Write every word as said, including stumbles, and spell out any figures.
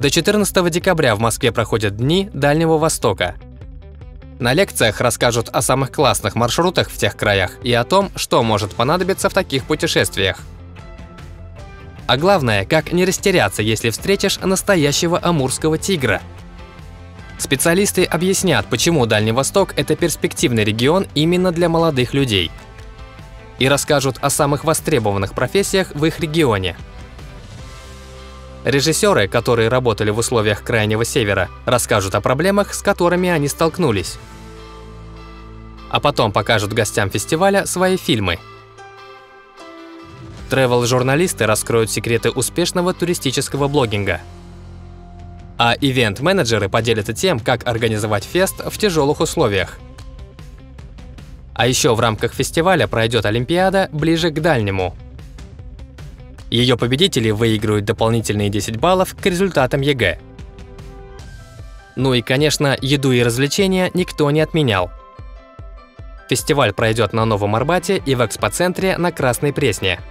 До четырнадцатого декабря в Москве проходят Дни Дальнего Востока. На лекциях расскажут о самых классных маршрутах в тех краях и о том, что может понадобиться в таких путешествиях. А главное, как не растеряться, если встретишь настоящего амурского тигра. Специалисты объяснят, почему Дальний Восток – это перспективный регион именно для молодых людей. И расскажут о самых востребованных профессиях в их регионе. Режиссеры, которые работали в условиях Крайнего Севера, расскажут о проблемах, с которыми они столкнулись. А потом покажут гостям фестиваля свои фильмы. Тревел-журналисты раскроют секреты успешного туристического блогинга. А ивент-менеджеры поделятся тем, как организовать фест в тяжелых условиях. А еще в рамках фестиваля пройдет Олимпиада «Ближе к дальнему». Ее победители выиграют дополнительные десять баллов к результатам ЕГЭ. Ну и, конечно, еду и развлечения никто не отменял. Фестиваль пройдет на Новом Арбате и в экспоцентре на Красной Пресне.